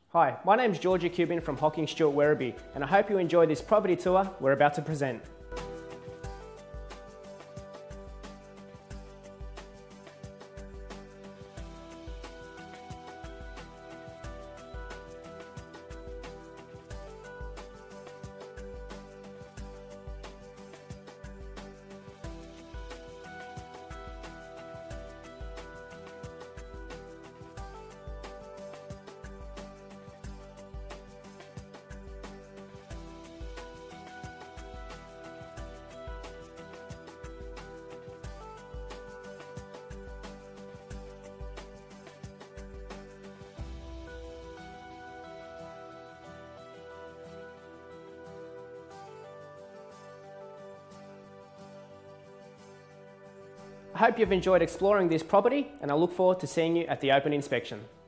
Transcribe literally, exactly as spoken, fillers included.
Hi, my name is Georgia Cuban from Hocking Stuart Werribee, and I hope you enjoy this property tour we're about to present. I hope you've enjoyed exploring this property, and I look forward to seeing you at the open inspection.